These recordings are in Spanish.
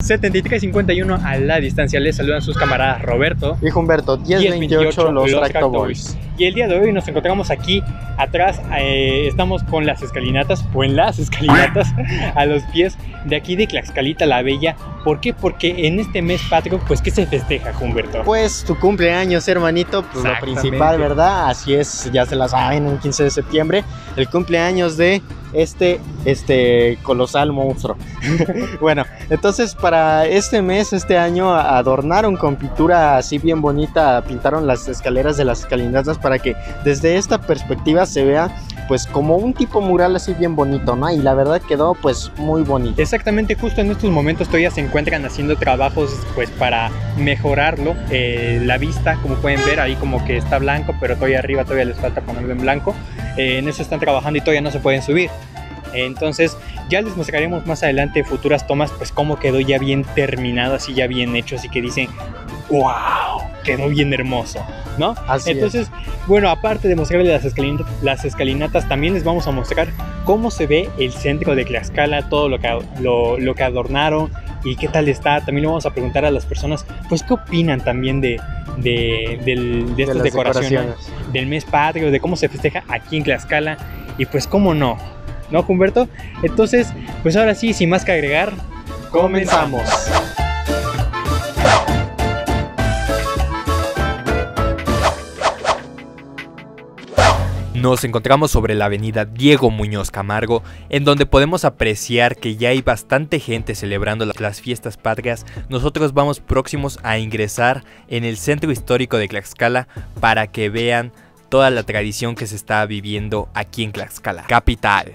7351 a la distancia. Les saludan sus camaradas Roberto y Humberto. 1028 los Tracto Boys. Y el día de hoy nos encontramos aquí atrás, estamos con las escalinatas, o en las escalinatas, a los pies de aquí de Tlaxcalita la Bella. ¿Por qué? Porque en este mes patrio, pues, ¿qué se festeja, Humberto? Pues tu cumpleaños, hermanito, pues lo principal, ¿verdad? Así es, ya se la saben, un 15 de septiembre, el cumpleaños de este colosal monstruo. Bueno, entonces para este mes, este año, adornaron con pintura así bien bonita, pintaron las escaleras de las escalinatas para que desde esta perspectiva se vea pues como un tipo mural así bien bonito, ¿no? Y la verdad quedó pues muy bonito. Exactamente, justo en estos momentos todavía se encuentran haciendo trabajos pues para mejorarlo, la vista, como pueden ver ahí como que está blanco, pero todavía arriba todavía les falta ponerlo en blanco. En eso están trabajando y todavía no se pueden subir. Entonces ya les mostraremos más adelante futuras tomas, pues cómo quedó ya bien terminado, así ya bien hecho, así que dicen ¡wow! Quedó bien hermoso, ¿no? Así Entonces, bueno, aparte de mostrarles las escalinatas, también les vamos a mostrar cómo se ve el centro de Tlaxcala, todo lo que adornaron y qué tal está. También le vamos a preguntar a las personas, pues qué opinan también de estas decoraciones del mes patrio, de cómo se festeja aquí en Tlaxcala y pues cómo no, Humberto? Entonces, pues ahora sí, sin más que agregar, comenzamos. Nos encontramos sobre la avenida Diego Muñoz Camargo, en donde podemos apreciar que ya hay bastante gente celebrando las fiestas patrias. Nosotros vamos próximos a ingresar en el centro histórico de Tlaxcala para que vean toda la tradición que se está viviendo aquí en Tlaxcala, capital.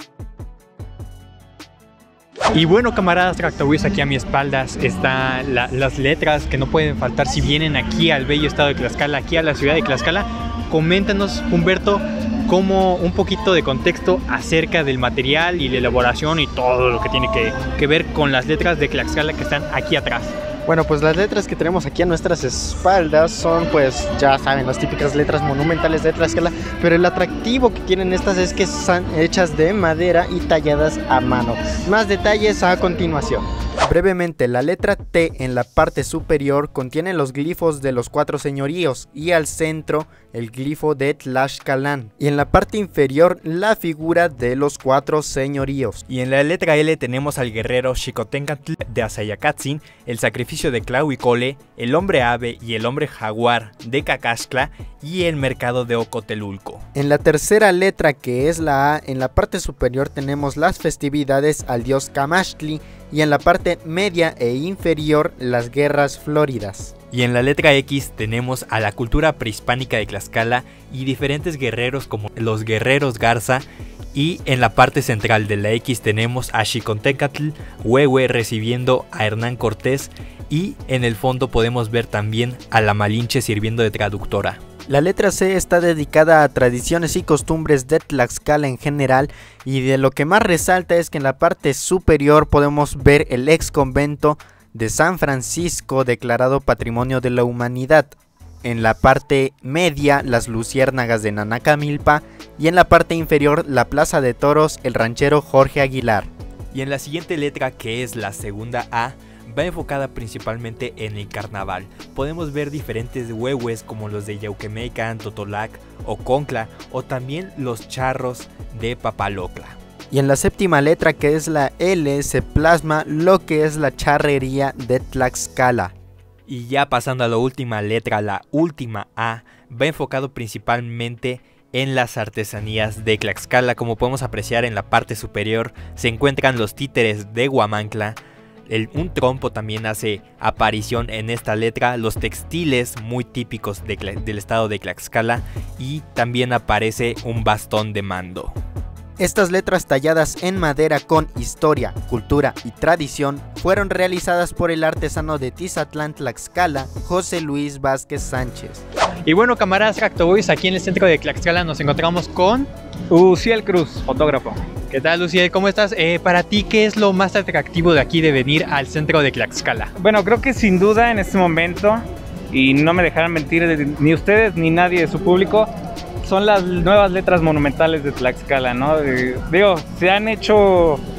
Y bueno, camaradas tractoboys, aquí a mi espaldas están las letras que no pueden faltar si vienen aquí al bello estado de Tlaxcala, aquí a la ciudad de Tlaxcala. Coméntanos, Humberto, como un poquito de contexto acerca del material y la elaboración y todo lo que tiene que ver con las letras de Tlaxcala que están aquí atrás. Bueno, pues las letras que tenemos aquí a nuestras espaldas son, pues, ya saben, las típicas letras monumentales de Tlaxcala, pero el atractivo que tienen estas es que están hechas de madera y talladas a mano. Más detalles a continuación. Brevemente, la letra T en la parte superior contiene los glifos de los 4 señoríos y al centro el glifo de Tlaxcalan, y en la parte inferior la figura de los 4 señoríos. Y en la letra L tenemos al guerrero Xicotencatl de Azayacatzin, el sacrificio de Tlahuicole, el hombre ave y el hombre jaguar de Cacaxtla y el mercado de Ocotelulco. En la tercera letra, que es la A, en la parte superior tenemos las festividades al dios Camaxtli, y en la parte media e inferior las guerras floridas. Y en la letra X tenemos a la cultura prehispánica de Tlaxcala y diferentes guerreros como los guerreros Garza. Y en la parte central de la X tenemos a Xicotencatl Huehue recibiendo a Hernán Cortés, y en el fondo podemos ver también a la Malinche sirviendo de traductora. La letra C está dedicada a tradiciones y costumbres de Tlaxcala en general, y de lo que más resalta es que en la parte superior podemos ver el ex convento de San Francisco declarado Patrimonio de la Humanidad. En la parte media las luciérnagas de Nanacamilpa, y en la parte inferior la plaza de toros El Ranchero Jorge Aguilar. Y en la siguiente letra, que es la segunda A, va enfocada principalmente en el carnaval. Podemos ver diferentes huehues como los de Yauquemecan, Totolac o Concla, o también los charros de Papalocla. Y en la séptima letra, que es la L, se plasma lo que es la charrería de Tlaxcala. Y ya pasando a la última letra, la última A, va enfocado principalmente en las artesanías de Tlaxcala. Como podemos apreciar, en la parte superior se encuentran los títeres de Huamantla. Un trompo también hace aparición en esta letra, los textiles muy típicos del estado de Tlaxcala, y también aparece un bastón de mando. Estas letras talladas en madera con historia, cultura y tradición fueron realizadas por el artesano de Tizatlán, Tlaxcala, José Luis Vázquez Sánchez. Y bueno, camaradas tractoboys, aquí en el centro de Tlaxcala nos encontramos con Uciel Cruz, fotógrafo. ¿Qué tal, Uciel? ¿Cómo estás? Para ti, ¿qué es lo más atractivo de aquí de venir al centro de Tlaxcala? Bueno, creo que sin duda en este momento, y no me dejarán mentir ni ustedes ni nadie de su público, son las nuevas letras monumentales de Tlaxcala, ¿no? Digo, se han hecho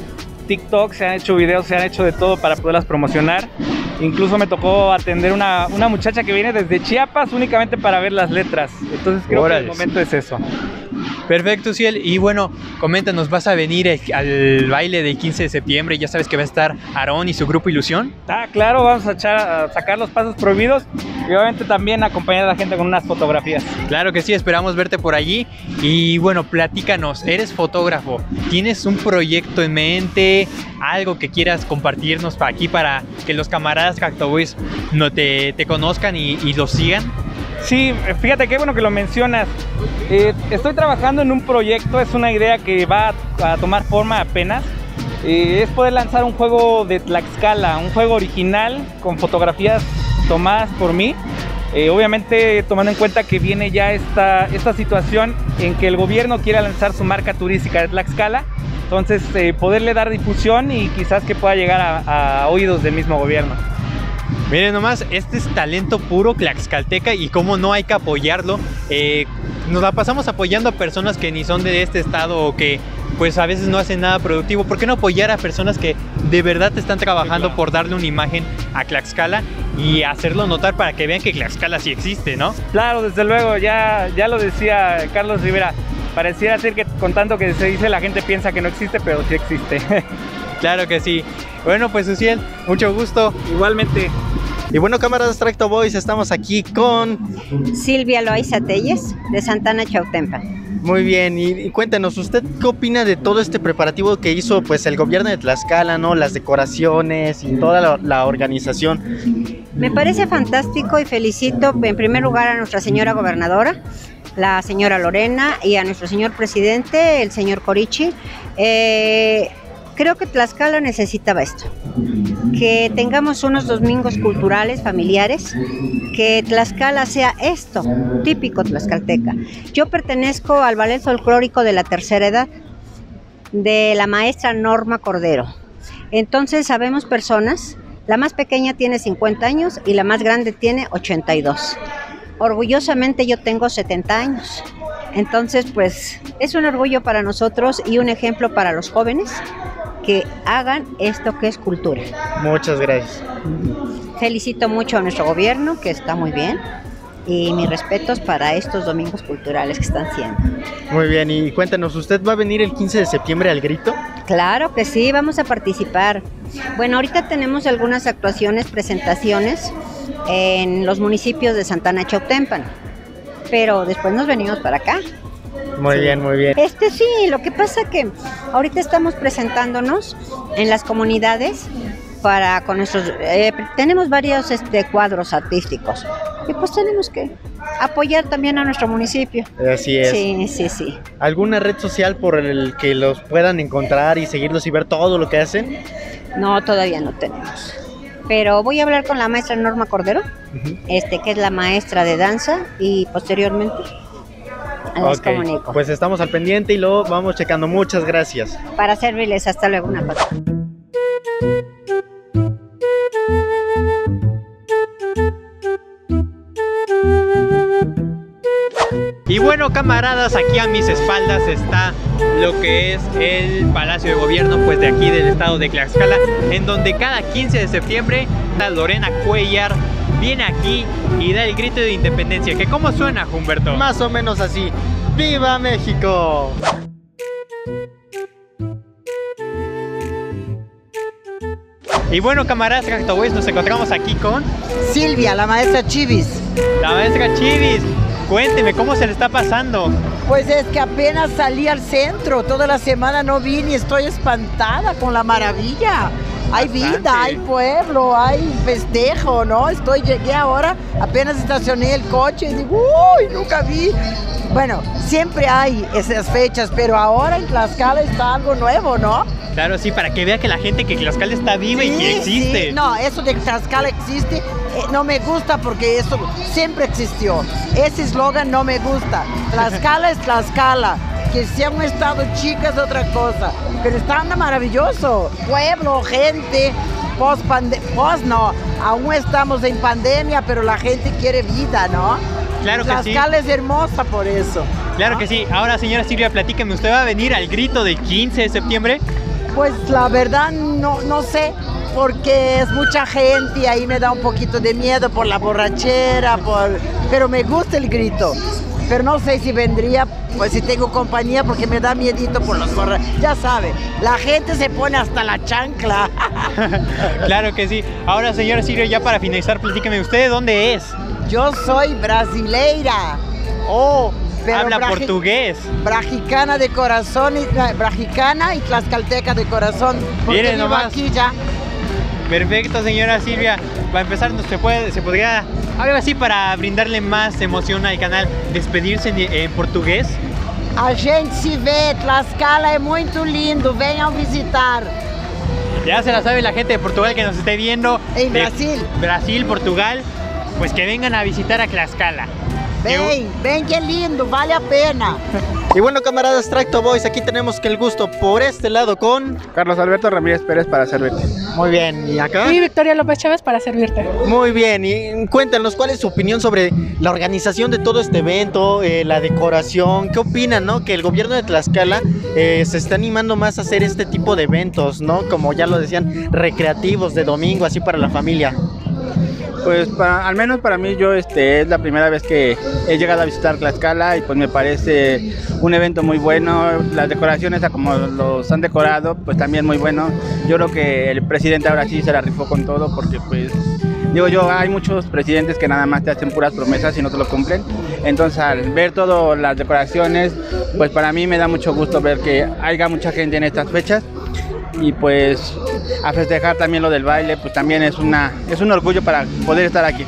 TikTok, se han hecho videos, se han hecho de todo para poderlas promocionar. Incluso me tocó atender una muchacha que viene desde Chiapas únicamente para ver las letras. Entonces creo que el momento es eso. Perfecto, Ciel. Y bueno, coméntanos, ¿vas a venir al baile del 15 de septiembre? Ya sabes que va a estar Aarón y su grupo Ilusión. Claro, vamos a sacar los pasos prohibidos y obviamente también acompañar a la gente con unas fotografías. Claro que sí, esperamos verte por allí. Y bueno, platícanos, eres fotógrafo, ¿tienes un proyecto en mente? Algo que quieras compartirnos para aquí, para que los camaradas Cactoboys no te conozcan y los sigan. Sí, fíjate qué bueno que lo mencionas. Estoy trabajando en un proyecto, es una idea que va a tomar forma apenas. Es poder lanzar un juego de Tlaxcala, un juego original con fotografías tomadas por mí. Obviamente tomando en cuenta que viene ya esta situación en que el gobierno quiere lanzar su marca turística de Tlaxcala. Entonces poderle dar difusión y quizás que pueda llegar a oídos del mismo gobierno. Miren nomás, este es talento puro tlaxcalteca y cómo no hay que apoyarlo. Nos la pasamos apoyando a personas que ni son de este estado o que pues a veces no hacen nada productivo. ¿Por qué no apoyar a personas que de verdad están trabajando por darle una imagen a Tlaxcala y hacerlo notar para que vean que Tlaxcala sí existe, ¿no? Claro, desde luego, ya lo decía Carlos Rivera. Pareciera ser que con tanto que se dice la gente piensa que no existe, pero sí existe. Claro que sí. Bueno, pues Uciel, mucho gusto. Igualmente. Y bueno, camaradas Tracto Boys, estamos aquí con Silvia Loaiza Telles, de Santana Chautempan. Muy bien, y cuéntenos, ¿usted qué opina de todo este preparativo que hizo pues el gobierno de Tlaxcala, ¿no? Las decoraciones y toda la organización. Me parece fantástico y felicito en primer lugar a nuestra señora gobernadora, la señora Lorena, y a nuestro señor presidente, el señor Corichi. Creo que Tlaxcala necesitaba esto, que tengamos unos domingos culturales, familiares, que Tlaxcala sea esto, típico tlaxcalteca. Yo pertenezco al ballet folclórico de la tercera edad, de la maestra Norma Cordero. Entonces sabemos personas, la más pequeña tiene 50 años y la más grande tiene 82. Orgullosamente yo tengo 70 años. Entonces pues es un orgullo para nosotros y un ejemplo para los jóvenes que hagan esto que es cultura. Muchas gracias. Felicito mucho a nuestro gobierno, que está muy bien, y mis respetos para estos domingos culturales que están haciendo. Muy bien, y cuéntanos, ¿usted va a venir el 15 de septiembre al Grito? Claro que sí, vamos a participar. Bueno, ahorita tenemos algunas actuaciones, presentaciones en los municipios de Santana Chautempan, pero después nos venimos para acá. Muy bien, muy bien. Sí, lo que pasa que ahorita estamos presentándonos en las comunidades con nuestros tenemos varios cuadros artísticos y pues tenemos que apoyar también a nuestro municipio. Así es. Sí. ¿Alguna red social por el que los puedan encontrar y seguirlos y ver todo lo que hacen? No, todavía no tenemos. Pero voy a hablar con la maestra Norma Cordero, que es la maestra de danza, y posteriormente les comunico. Pues estamos al pendiente y lo vamos checando. Muchas gracias. Para servirles, hasta luego, una cosa. Y bueno, camaradas, aquí a mis espaldas está lo que es el Palacio de Gobierno, pues de aquí del estado de Tlaxcala, en donde cada 15 de septiembre la Lorena Cuellar viene aquí y da el grito de independencia. ¿Que cómo suena, Humberto? Más o menos así. ¡Viva México! Y bueno, camaradas Tractoboys, nos encontramos aquí con Silvia, la maestra Chivis. la maestra Chivis. Cuénteme, ¿cómo se le está pasando? Pues es que apenas salí al centro, toda la semana no vine y estoy espantada con la maravilla. Hay Bastante. vida, hay pueblo, hay festejo, ¿no? Llegué ahora, apenas estacioné el coche y digo, ¡uy! Nunca vi. Bueno, siempre hay esas fechas, pero ahora en Tlaxcala está algo nuevo, ¿no? Claro, sí, para que vea que la gente que Tlaxcala está viva y que existe. Sí. No, eso de que Tlaxcala existe no me gusta porque eso siempre existió. Ese eslogan no me gusta. Tlaxcala es Tlaxcala. Que sea un estado chico es otra cosa. Pero está maravilloso. Pueblo, gente, no. Aún estamos en pandemia, pero la gente quiere vida, ¿no? Claro que sí. Tlaxcala es hermosa por eso. Claro que sí. Ahora, señora Silvia, platíqueme, ¿usted va a venir al grito del 15 de septiembre? Pues la verdad no sé, porque es mucha gente y ahí me da un poquito de miedo por la borrachera, pero me gusta el grito. Pero no sé si vendría, pues si tengo compañía, porque me da miedito por los borrachos. Ya sabe, la gente se pone hasta la chancla. Claro que sí. Ahora, señora Silvia, ya para finalizar, platíqueme, ¿usted de dónde es? Yo soy brasileira. Oh, pero habla portugués. Brajicana de corazón, brajicana y tlaxcalteca de corazón. Porque Miren vivo nomás. aquí ya. Perfecto, señora Silvia. Para empezar, se podría, algo así para brindarle más emoción al canal, despedirse en portugués. A gente se vê, Tlaxcala é muito lindo, venham visitar. Ya se la sabe la gente de Portugal que nos esté viendo. En de Brasil. Brasil, Portugal, pues que vengan a visitar a Tlaxcala. Ven que lindo, vale a pena. Y bueno, camaradas Tracto Boys, aquí tenemos que el gusto por este lado con... Carlos Alberto Ramírez Pérez para servirte. Muy bien, ¿y acá? Y Victoria López Chávez para servirte. Muy bien, y cuéntanos, ¿cuál es su opinión sobre la organización de todo este evento, la decoración? ¿Qué opinan, no? Que el gobierno de Tlaxcala se está animando más a hacer este tipo de eventos, ¿no? Como ya lo decían, recreativos de domingo, así para la familia. Pues al menos para mí es la primera vez que he llegado a visitar Tlaxcala y pues me parece un evento muy bueno. Las decoraciones a como los han decorado pues también muy bueno. Yo creo que el presidente ahora sí se la rifó con todo porque pues digo yo, hay muchos presidentes que nada más te hacen puras promesas y no te lo cumplen. Entonces al ver todas las decoraciones pues para mí me da mucho gusto ver que haya mucha gente en estas fechas. Y pues a festejar también lo del baile, pues también es un orgullo para poder estar aquí.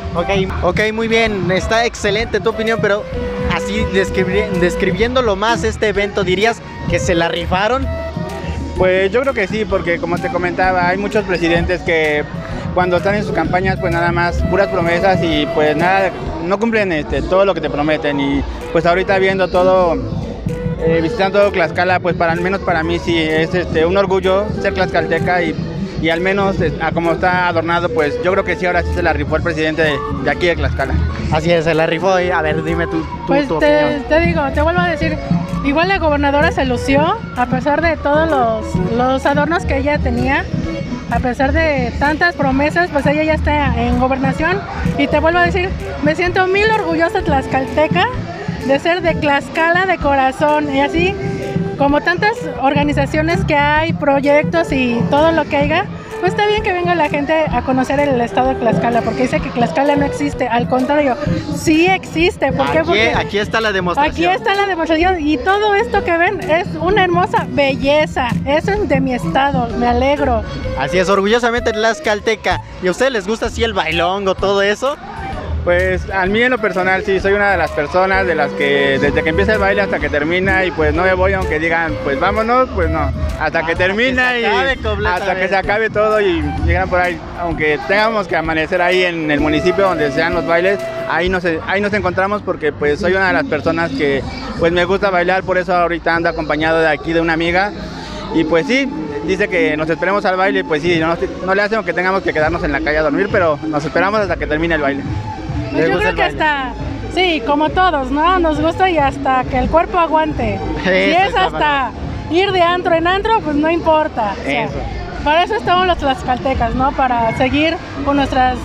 Ok, muy bien, está excelente tu opinión, pero así describiéndolo más este evento, ¿dirías que se la rifaron? Pues yo creo que sí, porque como te comentaba, hay muchos presidentes que cuando están en sus campañas pues nada más puras promesas y pues nada, no cumplen todo lo que te prometen. Y pues ahorita viendo todo... visitando todo Tlaxcala, pues al menos para mí sí es un orgullo ser tlaxcalteca y al menos a como está adornado, pues yo creo que sí, ahora sí se la rifó el presidente de aquí de Tlaxcala. Así es, se la rifó. A ver, dime tu opinión. Te digo, te vuelvo a decir, igual la gobernadora se lució, a pesar de todos los adornos que ella tenía, a pesar de tantas promesas, pues ella ya está en gobernación. Y te vuelvo a decir, me siento mil orgullosa tlaxcalteca de ser de Tlaxcala de corazón, y así como tantas organizaciones que hay, proyectos y todo lo que haya, pues está bien que venga la gente a conocer el estado de Tlaxcala, porque dice que Tlaxcala no existe, al contrario, sí existe. ¿Por qué? Porque aquí está la demostración. Aquí está la demostración y todo esto que ven es una hermosa belleza, eso es de mi estado, me alegro. Así es, orgullosamente tlaxcalteca. ¿Y a ustedes les gusta así el bailongo, todo eso? Pues a mí en lo personal sí, soy una de las personas de las que desde que empieza el baile hasta que termina y pues no me voy aunque digan pues vámonos, pues no, hasta que termina y hasta que se acabe todo y llegan por ahí, aunque tengamos que amanecer ahí en el municipio donde sean los bailes, ahí nos encontramos porque pues soy una de las personas que pues me gusta bailar, por eso ahorita ando acompañado de aquí de una amiga y pues sí, dice que nos esperemos al baile, pues sí, no le hacemos que tengamos que quedarnos en la calle a dormir, pero nos esperamos hasta que termine el baile. Pues yo creo que hasta, sí, como todos, ¿no? Nos gusta y hasta que el cuerpo aguante. Si es hasta ir de antro en antro, pues no importa. O sea, para eso estamos los tlaxcaltecas, ¿no? Para seguir con nuestras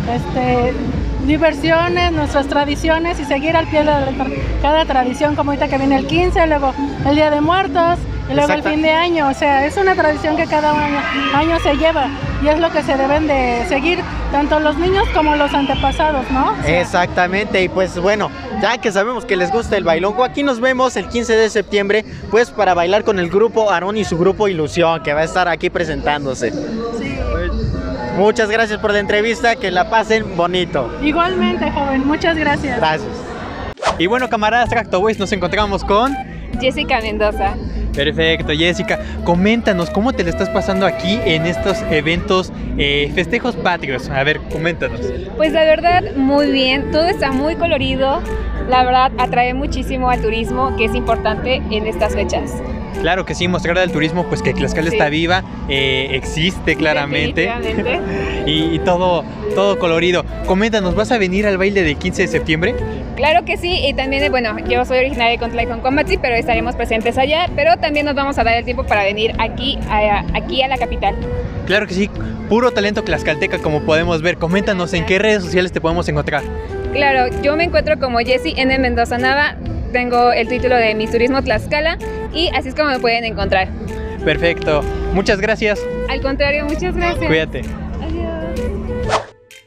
diversiones, nuestras tradiciones y seguir al pie de cada tradición, como ahorita que viene el 15, luego el Día de Muertos y luego el fin de año. O sea, es una tradición que cada año se lleva y es lo que se deben de seguir tanto los niños como los antepasados, ¿no? O sea, exactamente, y pues bueno, ya que sabemos que les gusta el bailongo, aquí nos vemos el 15 de septiembre, pues para bailar con el grupo Aarón y su grupo Ilusión, que va a estar aquí presentándose. Sí. Muchas gracias por la entrevista, que la pasen bonito. Igualmente, joven, muchas gracias. Gracias. Y bueno, camaradas Tracto Boys, nos encontramos con... Jessica Mendoza. Perfecto, Jessica, coméntanos cómo te le estás pasando aquí en estos eventos, festejos patrios. A ver, coméntanos. Pues la verdad, muy bien, todo está muy colorido, la verdad atrae muchísimo al turismo, que es importante en estas fechas. Claro que sí, mostrarle al turismo pues que Tlaxcala está viva, existe claramente y todo colorido. Coméntanos, ¿vas a venir al baile del 15 de septiembre? Claro que sí, y también, bueno, yo soy originaria de Contla Comatzi, pero estaremos presentes allá, pero también nos vamos a dar el tiempo para venir aquí a la capital. Claro que sí, puro talento tlaxcalteca como podemos ver. Coméntanos en qué redes sociales te podemos encontrar. Claro, yo me encuentro como Jessie N. Mendoza Nava, tengo el título de Miss Turismo Tlaxcala y así es como me pueden encontrar. Perfecto, muchas gracias. Al contrario, muchas gracias. Cuídate. Adiós.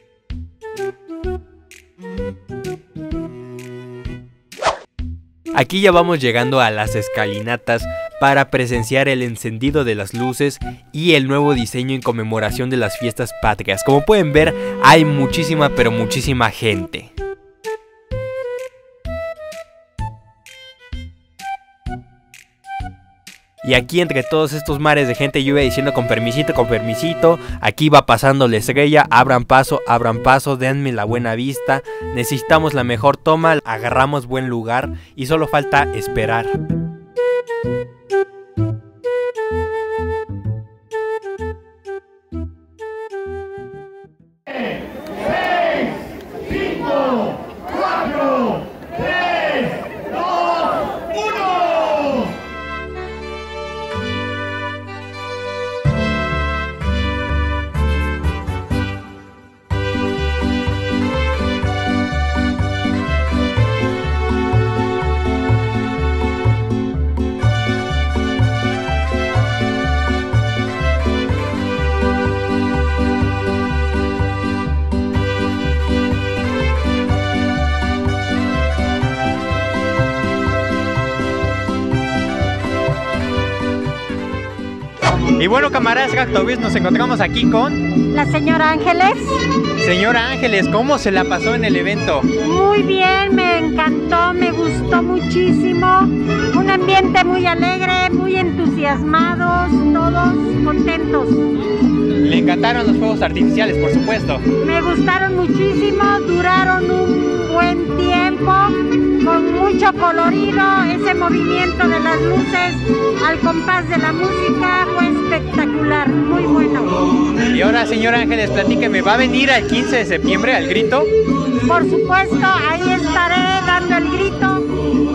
Aquí ya vamos llegando a las escalinatas para presenciar el encendido de las luces y el nuevo diseño en conmemoración de las fiestas patrias. Como pueden ver, hay muchísima pero muchísima gente. Y aquí entre todos estos mares de gente yo iba diciendo con permisito, aquí va pasando la estrella, abran paso, denme la buena vista, necesitamos la mejor toma, agarramos buen lugar y solo falta esperar. Y bueno, camaradas Gactobis, nos encontramos aquí con La señora Ángeles. Señora Ángeles. ¿Cómo se la pasó en el evento? Muy bien, me encantó, me gustó muchísimo. Un ambiente muy alegre, muy entusiasmados, todos contentos. Le encantaron los fuegos artificiales, por supuesto. Me gustaron muchísimo, duraron un buen tiempo, con mucho colorido, ese movimiento de las luces al compás de la música fue espectacular, muy bueno. Y ahora, señora Ángeles, platíqueme, ¿va a venir al 15 de septiembre al grito? Por supuesto, ahí estaré dando el grito,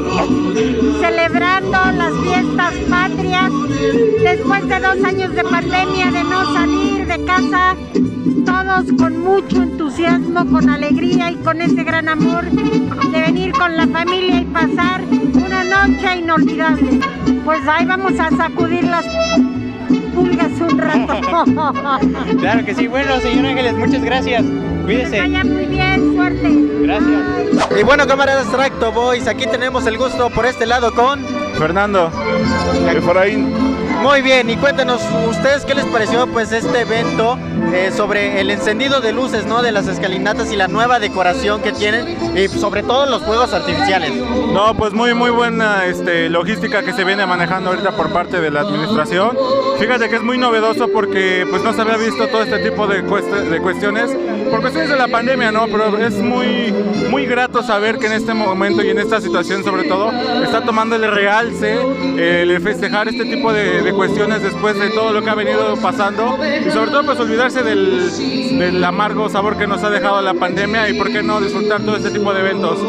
celebrando las fiestas patrias, después de 2 años de pandemia, de no salir de casa, todos con mucho entusiasmo, con alegría y con ese gran amor de venir con la familia y pasar una noche inolvidable. Pues ahí vamos a sacudir las pulgas un rato. Claro que sí. Bueno, señora Ángeles, muchas gracias. Cuídese. Que vaya muy bien, suerte. Gracias. Y bueno, camaradas Tracto Boys, aquí tenemos el gusto por este lado con Fernando Efraín. Muy bien, y cuéntanos ustedes qué les pareció pues este evento sobre el encendido de luces, ¿no?, de las escalinatas y la nueva decoración que tienen y sobre todo los fuegos artificiales. No, pues muy buena logística que se viene manejando ahorita por parte de la administración. Fíjate que es muy novedoso porque pues no se había visto todo este tipo de cuestiones por cuestiones de la pandemia, ¿no? Pero es muy grato saber que en este momento y en esta situación sobre todo está tomando el realce, el festejar este tipo de cuestiones después de todo lo que ha venido pasando y sobre todo pues olvidarse del amargo sabor que nos ha dejado la pandemia y por qué no disfrutar todo este tipo de eventos.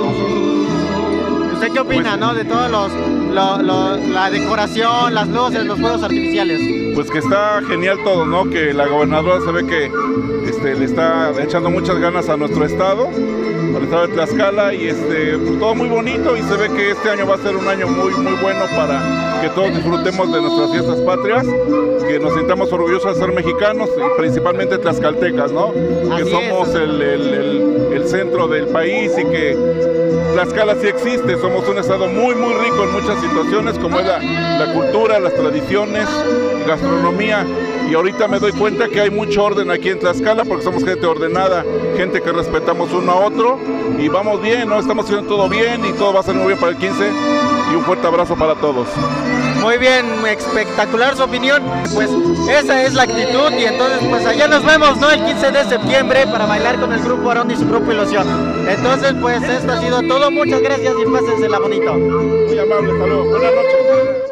¿Usted qué opina, no, de todos la decoración, las luces, los fuegos artificiales? Pues que está genial todo, ¿no? Que la gobernadora se ve que le está echando muchas ganas a nuestro estado, al estado de Tlaxcala y pues todo muy bonito y se ve que este año va a ser un año muy bueno para que todos disfrutemos de nuestras fiestas patrias, que nos sintamos orgullosos de ser mexicanos y principalmente tlaxcaltecas, ¿no? Así que somos el centro del país y que Tlaxcala sí existe, somos un estado muy rico en muchas situaciones como es la cultura, las tradiciones, gastronomía y ahorita me doy cuenta que hay mucho orden aquí en Tlaxcala porque somos gente ordenada, gente que respetamos uno a otro y vamos bien, ¿no? Estamos haciendo todo bien y todo va a ser muy bien para el 15 y un fuerte abrazo para todos. Muy bien, espectacular su opinión. Pues esa es la actitud y entonces pues allá nos vemos, ¿no? El 15 de septiembre para bailar con el grupo Arón y su grupo Ilusión. Entonces pues esto ha sido todo, muchas gracias y pásensela bonito. Muy amable, hasta luego, buenas noches.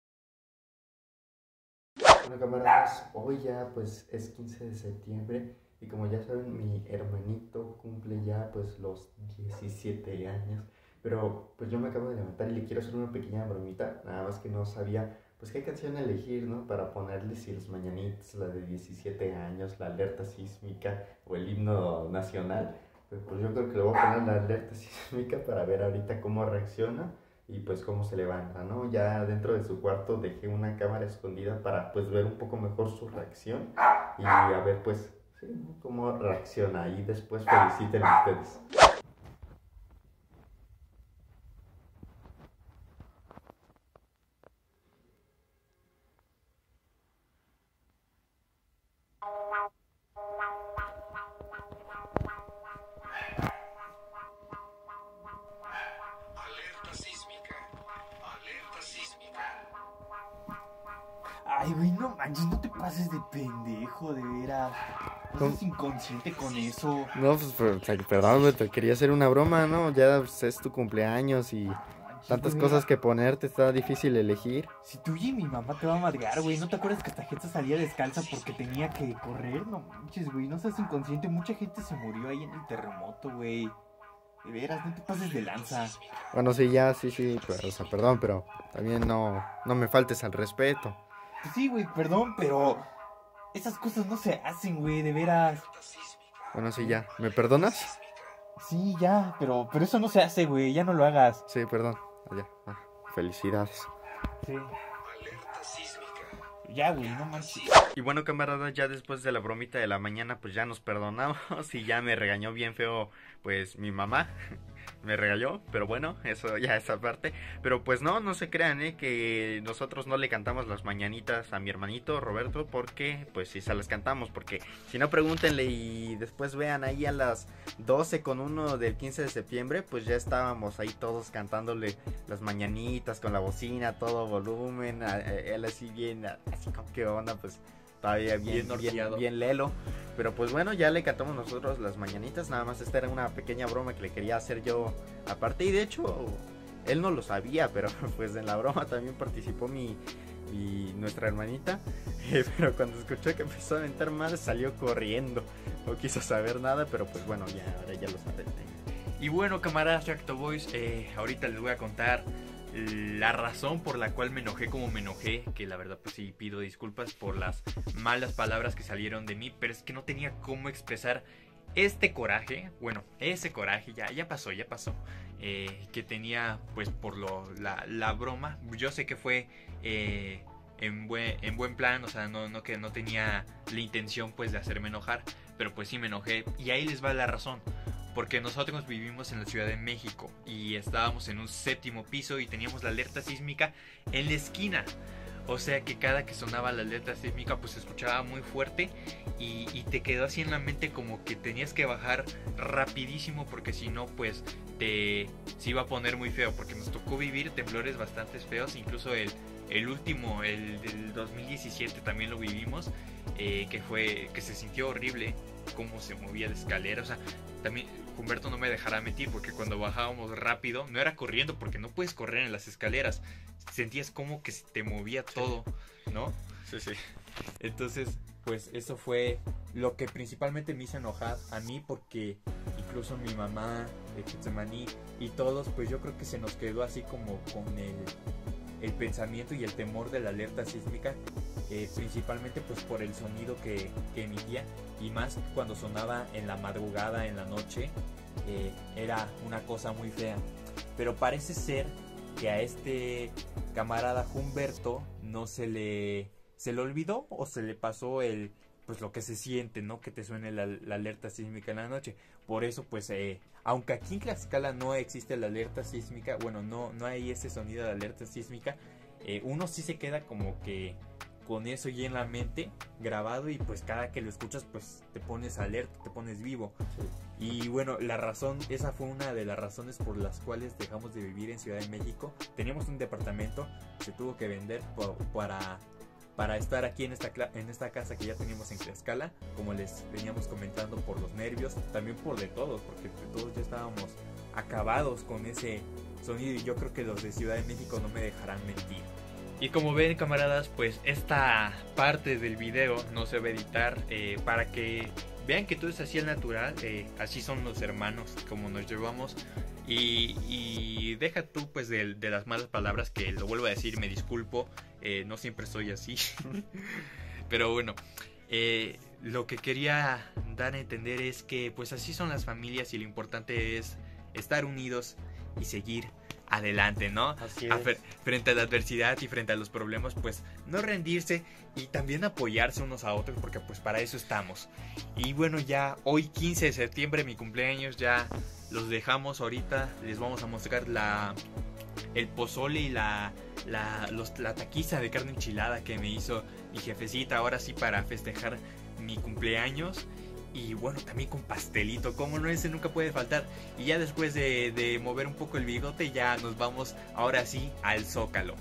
Bueno, camaradas, hoy ya pues es 15 de septiembre Y como ya saben, mi hermanito cumple ya pues los 17 años. Pero pues yo me acabo de levantar y le quiero hacer una pequeña bromita. Nada más que no sabía pues qué canción elegir, ¿no? Para ponerle si los mañanitos, la de 17 años, la alerta sísmica o el himno nacional. Pues yo creo que le voy a poner la alerta sísmica para ver ahorita cómo reacciona y pues cómo se levanta, ¿no? Ya dentro de su cuarto dejé una cámara escondida para pues ver un poco mejor su reacción y a ver pues sí, ¿no? Cómo reacciona y después feliciten ustedes. Ay, güey, no manches, no te pases de pendejo, de veras. No seas inconsciente con eso. No, pues perdón, güey, te quería hacer una broma, ¿no? Ya pues, es tu cumpleaños y tantas cosas que ponerte, está difícil elegir. Si tú y mi mamá te va a madrear, güey. ¿No te acuerdas que esta gente salía descalza porque tenía que correr? No manches, güey, no seas inconsciente. Mucha gente se murió ahí en el terremoto, güey. De veras, no te pases de lanza. Bueno, sí, ya, sí, pero, o sea, perdón, pero también no me faltes al respeto. Sí, güey, perdón, pero esas cosas no se hacen, güey, de veras. Bueno, sí, ya. ¿Me perdonas? Sí, ya, pero eso no se hace, güey, ya no lo hagas. Sí, perdón. Ya. Felicidades. Sí. Ya, güey, no manches. Y bueno, camaradas, ya después de la bromita de la mañana, pues ya nos perdonamos y ya me regañó bien feo, pues mi mamá. Me regañó, pero bueno, eso ya es aparte. Pero pues no se crean, que nosotros no le cantamos las mañanitas a mi hermanito Roberto, porque pues sí se las cantamos, porque si no pregúntenle y después vean ahí a las 12:01 del 15 de septiembre, pues ya estábamos ahí todos cantándole las mañanitas con la bocina, todo volumen, él así bien, así como que onda, pues todavía bien lelo. Pero pues bueno, ya le cantamos nosotros las mañanitas. Nada más esta era una pequeña broma que le quería hacer yo aparte. Y de hecho, él no lo sabía, pero pues en la broma también participó nuestra hermanita. Pero cuando escuchó que empezó a aventar madres, salió corriendo. No quiso saber nada, pero pues bueno, ahora ya lo saben. Y bueno, camaradas Reacto Boys, ahorita les voy a contar la razón por la cual me enojé como me enojé, que la verdad pues sí pido disculpas por las malas palabras que salieron de mí, pero es que no tenía cómo expresar este coraje, bueno, ese coraje ya pasó, que tenía pues por la broma. Yo sé que fue en buen plan, o sea, no que no tenía la intención pues de hacerme enojar, pero pues sí me enojé y ahí les va la razón. Porque nosotros vivimos en la Ciudad de México y estábamos en un 7º piso y teníamos la alerta sísmica en la esquina. O sea que cada que sonaba la alerta sísmica pues se escuchaba muy fuerte y te quedó así en la mente como que tenías que bajar rapidísimo porque si no pues se iba a poner muy feo. Porque nos tocó vivir temblores bastante feos, incluso el último, el del 2017 también lo vivimos, que se sintió horrible cómo se movía la escalera. O sea, también Humberto no me dejará mentir porque cuando bajábamos rápido, no era corriendo porque no puedes correr en las escaleras, sentías como que se te movía todo, ¿no? Sí. Entonces, pues eso fue lo que principalmente me hizo enojar a mí, porque incluso mi mamá de Getsemaní y todos, pues yo creo que se nos quedó así como con el pensamiento y el temor de la alerta sísmica, principalmente pues por el sonido que emitía, y más cuando sonaba en la madrugada, en la noche, era una cosa muy fea. Pero parece ser que a este camarada Humberto no se le olvidó o se le pasó pues lo que se siente, ¿no? Que te suene la alerta sísmica en la noche. Por eso pues aunque aquí en Tlaxcala no existe la alerta sísmica, bueno, no hay ese sonido de alerta sísmica, uno sí se queda como que con eso ya en la mente grabado, y pues cada que lo escuchas pues te pones alerta, te pones vivo. Y bueno, esa fue una de las razones por las cuales dejamos de vivir en Ciudad de México. Teníamos un departamento, se tuvo que vender para estar aquí en esta casa que ya teníamos en Tlaxcala, como les veníamos comentando, por los nervios, también por de todos, porque todos ya estábamos acabados con ese sonido, y yo creo que los de Ciudad de México no me dejarán mentir. Y como ven, camaradas, pues esta parte del video no se va a editar, para que vean que todo es así al natural, así son los hermanos, como nos llevamos. Y deja tú pues de las malas palabras, que lo vuelvo a decir, me disculpo, no siempre soy así. Pero bueno, lo que quería dar a entender es que pues así son las familias, y lo importante es estar unidos y seguir adelante, ¿no? Así es. Frente a la adversidad y frente a los problemas, pues no rendirse y también apoyarse unos a otros, porque pues para eso estamos. Y bueno, ya hoy 15 de septiembre, mi cumpleaños, ya los dejamos ahorita. Les vamos a mostrar el pozole y la taquiza de carne enchilada que me hizo mi jefecita, ahora sí, para festejar mi cumpleaños. Y bueno, también con pastelito, como no, ese nunca puede faltar. Y ya después de mover un poco el bigote, ya nos vamos ahora sí al Zócalo.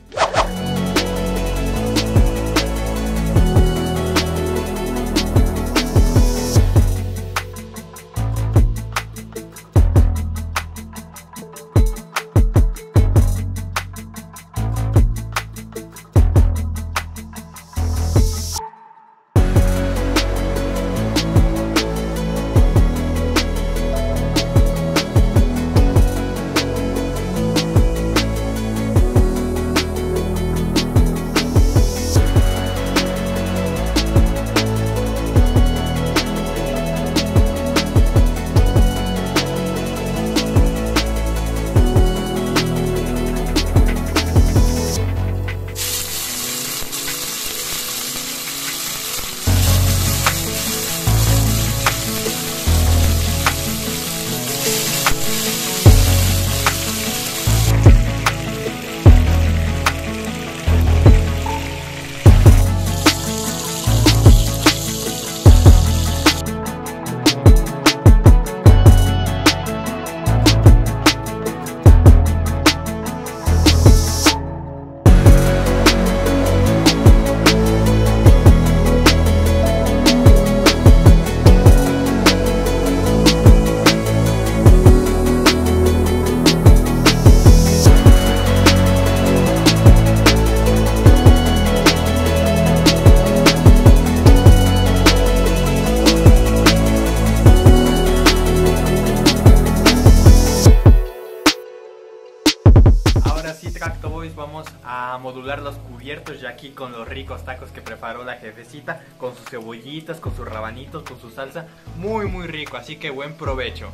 Vamos a modular los cubiertos ya aquí con los ricos tacos que preparó la jefecita, con sus cebollitas, con sus rabanitos, con su salsa, muy rico, así que buen provecho.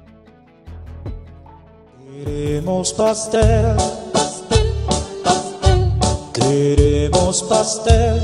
Queremos pastel, queremos pastel,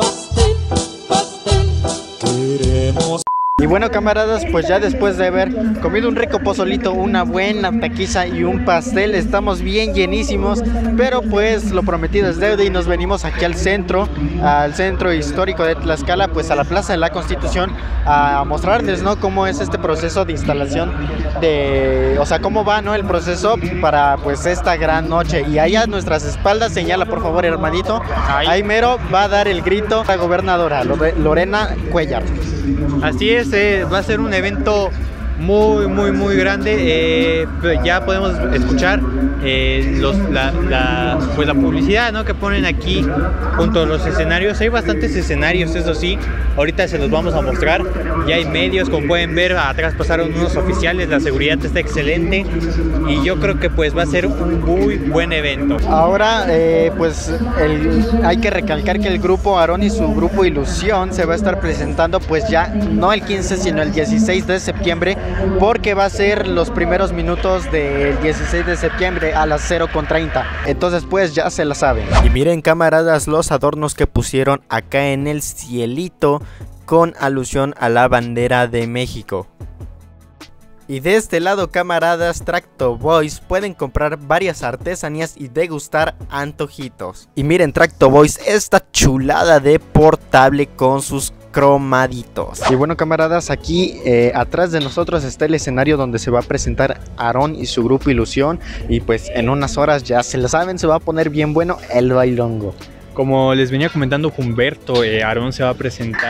queremos. Y bueno, camaradas, pues ya después de haber comido un rico pozolito, una buena taquiza y un pastel, estamos bien llenísimos, pero pues lo prometido es deuda y nos venimos aquí al centro histórico de Tlaxcala, pues a la Plaza de la Constitución, a mostrarles, ¿no?, cómo es este proceso de instalación o sea, cómo va, ¿no?, el proceso para pues esta gran noche. Y allá a nuestras espaldas, señala por favor, hermanito, ahí mero va a dar el grito la gobernadora Lorena Cuellar. Así es, va a ser un evento muy grande. Ya podemos escuchar pues la publicidad, ¿no?, que ponen aquí junto a los escenarios. Hay bastantes escenarios, eso sí, ahorita se los vamos a mostrar. Ya hay medios, como pueden ver, atrás pasaron unos oficiales, la seguridad está excelente y yo creo que pues va a ser un muy buen evento. Ahora pues hay que recalcar que el grupo Aarón y su grupo Ilusión se va a estar presentando pues ya no el 15 sino el 16 de septiembre, porque va a ser los primeros minutos del 16 de septiembre a las 0:30. Entonces pues ya se la saben. Y miren, camaradas, los adornos que pusieron acá en el cielito con alusión a la bandera de México. Y de este lado, camaradas, Tracto Boys pueden comprar varias artesanías y degustar antojitos. Y miren, Tracto Boys, esta chulada de portable con sus cromaditos. Y bueno, camaradas, aquí atrás de nosotros está el escenario donde se va a presentar Aarón y su grupo Ilusión. Y pues en unas horas, ya se lo saben, se va a poner bien bueno el bailongo. Como les venía comentando Humberto, Aarón se va a presentar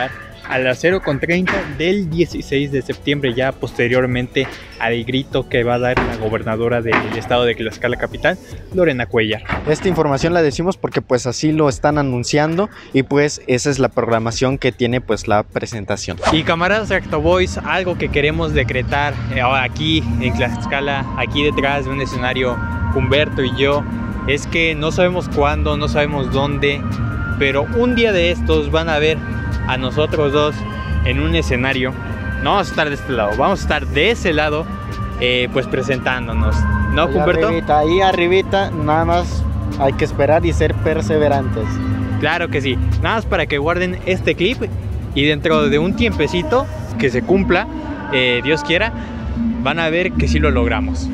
a las 0:30 del 16 de septiembre, ya posteriormente al grito que va a dar la gobernadora del estado de Tlaxcala capital, Lorena Cuellar. Esta información la decimos porque pues así lo están anunciando y pues esa es la programación que tiene pues la presentación. Y camaradas Rectoboys, algo que queremos decretar aquí en Tlaxcala, aquí detrás de un escenario, Humberto y yo, es que no sabemos cuándo, no sabemos dónde, pero un día de estos van a ver a nosotros dos en un escenario. No vamos a estar de este lado, vamos a estar de ese lado, pues presentándonos, ¿no, Ahí Humberto? ahí arribita, nada más hay que esperar y ser perseverantes. Claro que sí, nada más para que guarden este clip y dentro de un tiempecito que se cumpla, Dios quiera, van a ver que sí lo logramos.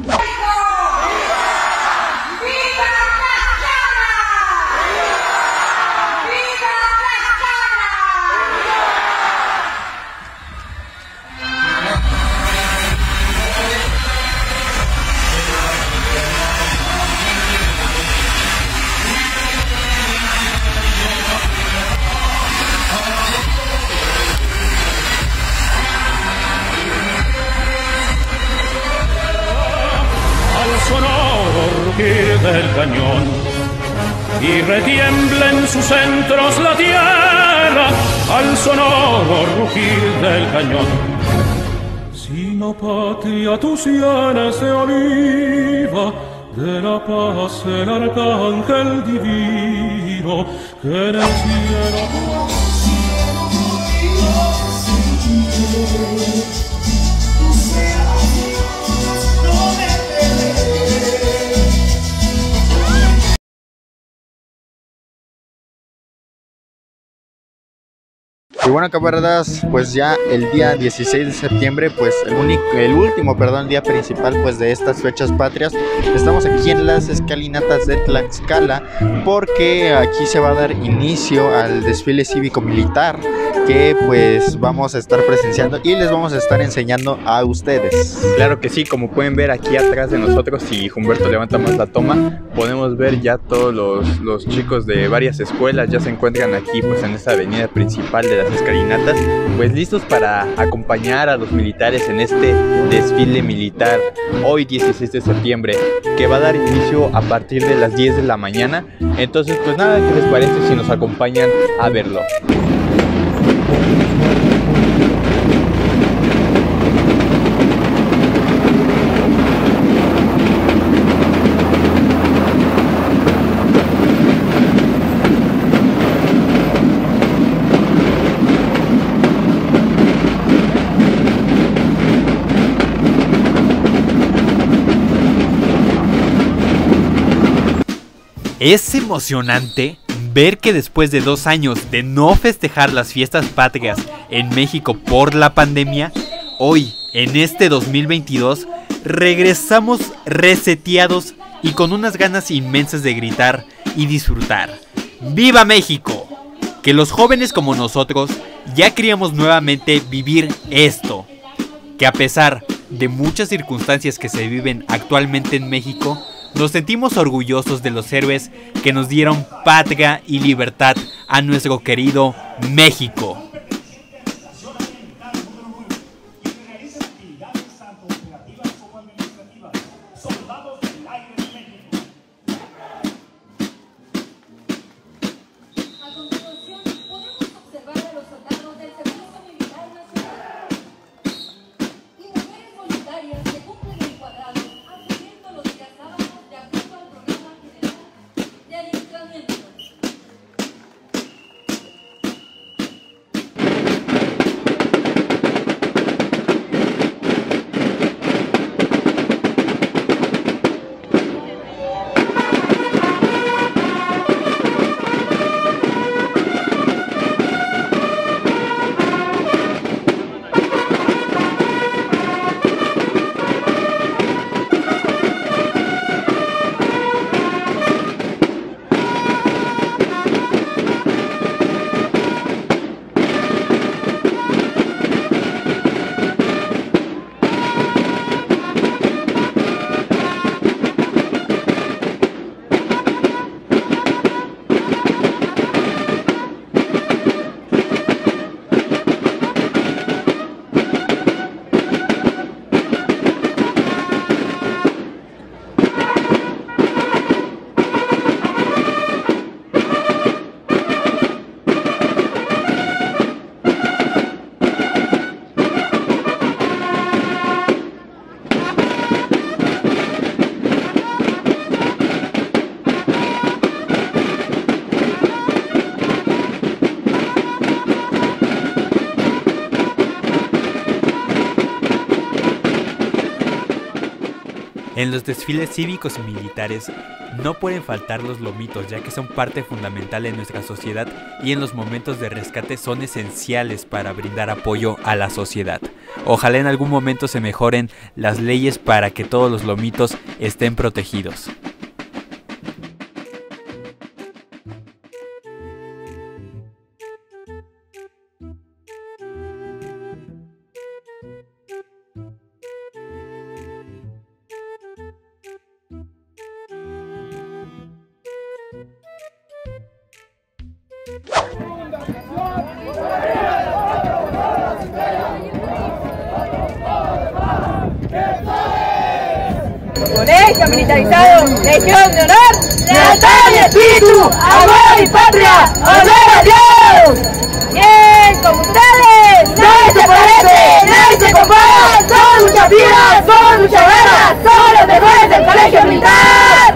Del cañón y retiembla en sus centros la tierra al sonoro rugir del cañón. Sino patria tu cielo se oliva, de la paz el arcángel divino que en el cielo. Y bueno, camaradas, pues ya el día 16 de septiembre, pues el último día principal pues de estas fechas patrias, estamos aquí en las escalinatas de Tlaxcala porque aquí se va a dar inicio al desfile cívico-militar que pues vamos a estar presenciando y les vamos a estar enseñando a ustedes. Claro que sí, como pueden ver aquí atrás de nosotros, si Humberto levanta más la toma, podemos ver ya todos los chicos de varias escuelas ya se encuentran aquí pues en esta avenida principal de las escalinatas, pues listos para acompañar a los militares en este desfile militar hoy 16 de septiembre que va a dar inicio a partir de las 10 de la mañana. Entonces pues nada, ¿qué les parece si nos acompañan a verlo? Es emocionante ver que después de 2 años de no festejar las fiestas patrias en México por la pandemia, hoy, en este 2022, regresamos reseteados y con unas ganas inmensas de gritar y disfrutar. ¡Viva México! Que los jóvenes como nosotros ya queríamos nuevamente vivir esto. Que a pesar de muchas circunstancias que se viven actualmente en México, nos sentimos orgullosos de los héroes que nos dieron patria y libertad a nuestro querido México. En los desfiles cívicos y militares no pueden faltar los lomitos, ya que son parte fundamental de nuestra sociedad y en los momentos de rescate son esenciales para brindar apoyo a la sociedad. Ojalá en algún momento se mejoren las leyes para que todos los lomitos estén protegidos. Colegio militarizado, Legión de Honor, lealtad y espíritu, amor y patria, honor a Dios. Bien, como ustedes, nadie se parece, nadie se compara, son muchas vidas, son muchas ganas, son los mejores del colegio militar.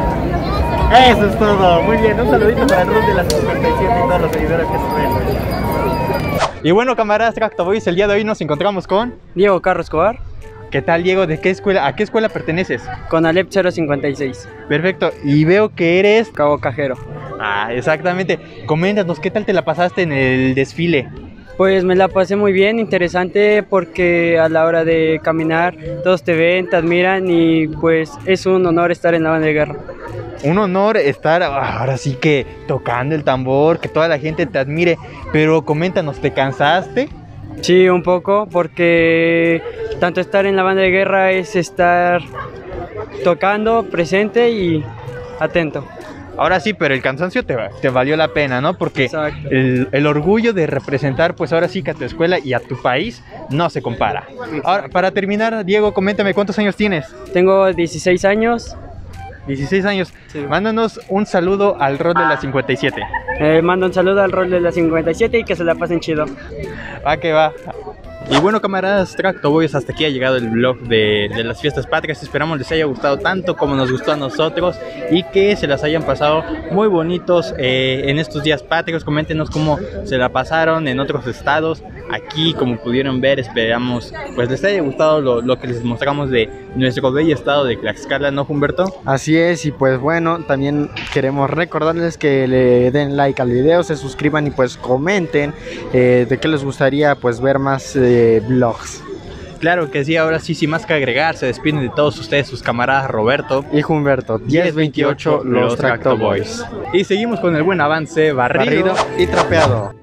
Eso es todo, muy bien, un saludito para el Run de la 57 y todos los seguidores que se ven. Y bueno, camaradas Tractoboys, el día de hoy nos encontramos con Diego Carlos Escobar. ¿Qué tal, Diego? ¿De qué escuela? ¿A qué escuela perteneces? Con Alep 056. Perfecto, y veo que eres Cabo Cajero. Ah, exactamente. Coméntanos, ¿qué tal te la pasaste en el desfile? Pues me la pasé muy bien, interesante, porque a la hora de caminar todos te ven, te admiran y pues es un honor estar en la banda de guerra. Un honor estar ahora sí que tocando el tambor, que toda la gente te admire, pero coméntanos, ¿te cansaste? Sí, un poco, porque tanto estar en la banda de guerra es estar tocando, presente y atento. Ahora sí, pero el cansancio te valió la pena, ¿no? Porque el orgullo de representar, pues ahora sí que a tu escuela y a tu país no se compara. Ahora, para terminar, Diego, coméntame, ¿cuántos años tienes? Tengo 16 años. 16 años. Sí. Mándanos un saludo al rol de la 57. Mando un saludo al rol de la 57 y que se la pasen chido. Va que va. Y bueno, camaradas Tractoboys, hasta aquí ha llegado el vlog de las fiestas patrias. Esperamos les haya gustado tanto como nos gustó a nosotros y que se las hayan pasado muy bonitos en estos días patrios. Coméntenos cómo se la pasaron en otros estados. Aquí, como pudieron ver, esperamos pues les haya gustado lo que les mostramos de nuestro bello estado de Tlaxcala, ¿no, Humberto? Así es, y pues bueno, también queremos recordarles que le den like al video, se suscriban y pues comenten de qué les gustaría pues ver más vlogs. Claro que sí, ahora sí, sin más que agregar, se despiden de todos ustedes sus camaradas Roberto y Humberto, 1028 los Tractoboys. Y seguimos con el buen avance barrido y trapeado.